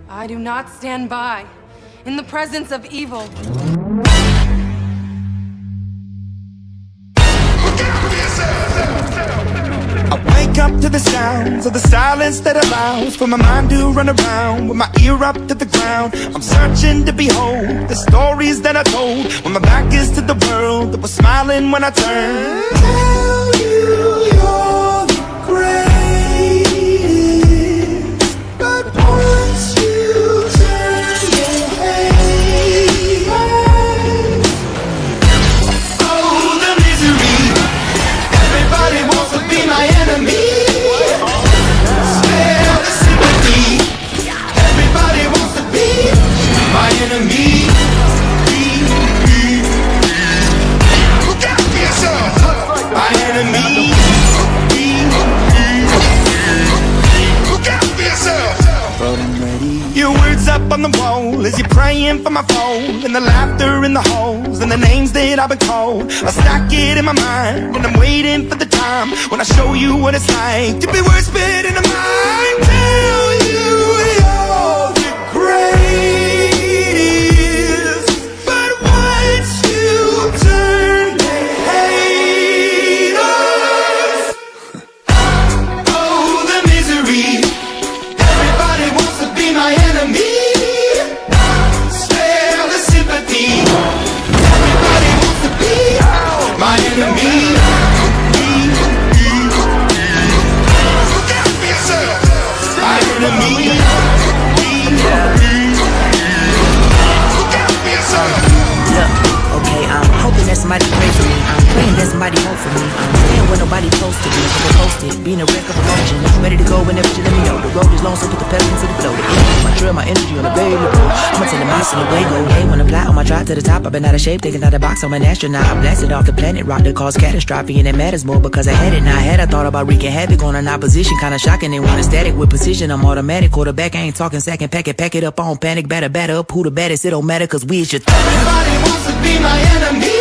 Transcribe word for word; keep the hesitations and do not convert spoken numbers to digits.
I do not stand by in the presence of evil. I wake up to the sounds of the silence that allows for my mind to run around with my ear up to the ground. I'm searching to behold the stories that I told when my back is to the world that was smiling when I turned. Tell you you're the greatest, but once you turn your head, oh, the misery. Everybody wants to be my enemy. Spare the sympathy. Everybody wants to be my enemy. Look out for yourself. My enemy. Look out for yourself. But I'm ready. Your words up on the wall as you're praying for my phone, and the laughter in the halls and the names that I've been called. I stack it in my mind and I'm waiting for the time when I show you what it's like to be worse fit in the mind. Tell you you're the greatest, but once you turn they hate us. Oh, the misery. Everybody wants to be my enemy. Spare the sympathy. Everybody wants to be my enemy. Look out for yourself. My enemy. Look out for yourself. Look, okay, I'm hoping that somebody pray for me. I'm praying that somebody hope for me. I'm staying where nobody supposed to be. I'm posted, being a wreck of emotion. Ready to go whenever you let me know. The road is long, so put the pedal into the flow. The energy, my trail, my energy on the variable. I'ma tell the mouse in the way go. Hey, when I fly on my drive to the top, I've been out of shape, thinking out the box. I'm an astronaut. I blasted off the planet, rock that caused catastrophe, and it matters more because I had it. Now I had I thought about wreaking havoc on an opposition, kinda shocking. They want a static with precision. I'm automatic, quarterback. I ain't talking second pack it, pack it up on panic, batter, batter up. Who the baddest? It don't matter, cause we is your threat. Everybody wants to be my enemy.